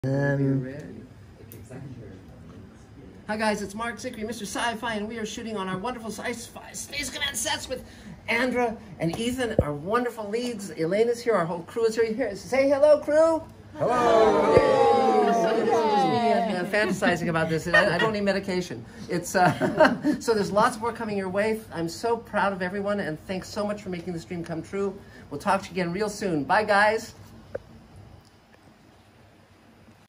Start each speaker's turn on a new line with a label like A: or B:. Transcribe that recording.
A: Hi guys, it's Mark Zickery, Mr. Sci-Fi, and we are shooting on our wonderful Sci-Fi Space Command sets with Andra and Ethan, our wonderful leads. Elena's here, our whole crew is here. Say hello, crew! Hello! I'm fantasizing about this. I don't need medication. It's so there's lots more coming your way. I'm so proud of everyone, and thanks so much for making this dream come true. We'll talk to you again real soon. Bye, guys.